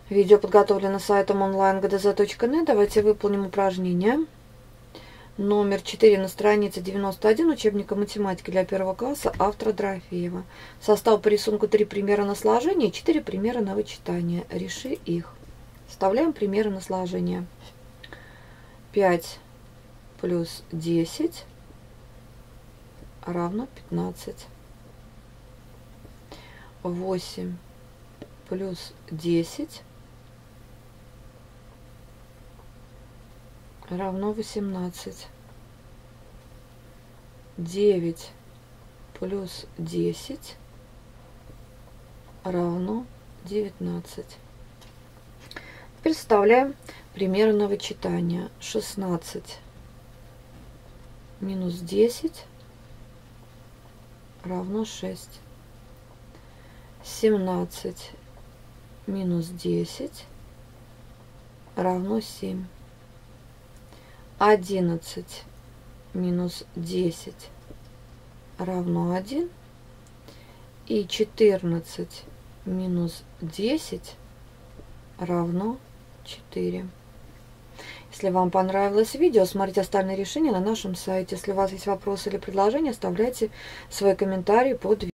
Видео подготовлено сайтом online.gdz.net. Давайте выполним упражнение. Номер 4 на странице 91 учебника математики для 1 класса автора Дорофеева. Состав по рисунку 3 примера на сложение и 4 примера на вычитание. Реши их. Вставляем примеры на сложение. 5 плюс 10 равно 15. 8 плюс 10 равно 18. 9 плюс 10 равно 19. Теперь вставляем примеры на вычитание. 16 минус 10 равно 6. 17 минус 10 равно 7. 11 минус 10 равно 1. И 14 минус 10 равно 4. Если вам понравилось видео, смотрите остальные решения на нашем сайте. Если у вас есть вопросы или предложения, оставляйте свои комментарии под видео.